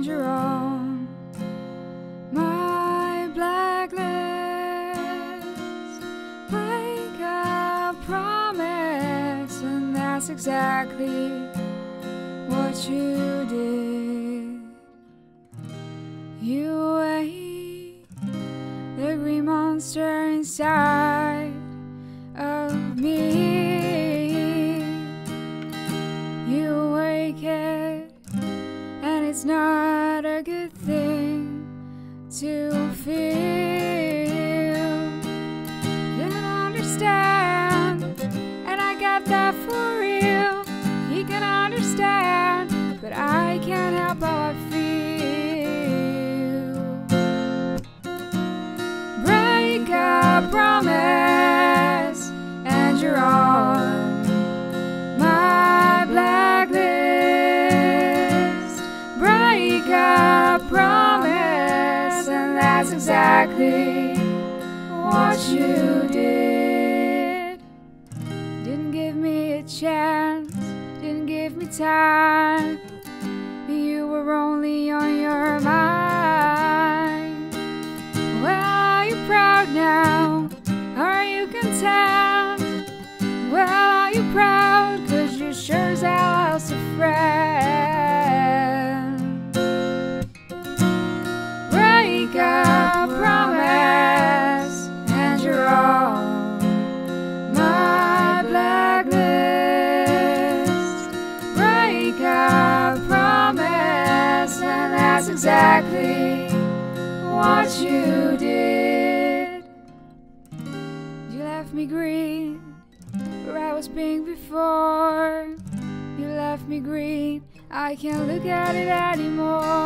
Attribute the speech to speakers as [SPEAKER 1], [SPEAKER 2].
[SPEAKER 1] and you're on my blacklist. Break a promise, and that's exactly what you did. You ate the green monster inside of me. You wake it, and it's not a good thing to feel. Didn't understand, and I got that for real. He can understand, but I can't help how I feel. Break a promise, and you're on my blacklist. Break a promise, and that's exactly what you did. Didn't give me a chance, didn't give me time. You were only on your mind. Well, are you proud now? Are you content? Well, are you proud? 'Cause you sure as hell lost a friend. Break a promise, and you're on my blacklist. Break a promise, and that's exactly what you did. You left me green where I was pink before. You left me green, I can't look at it anymore.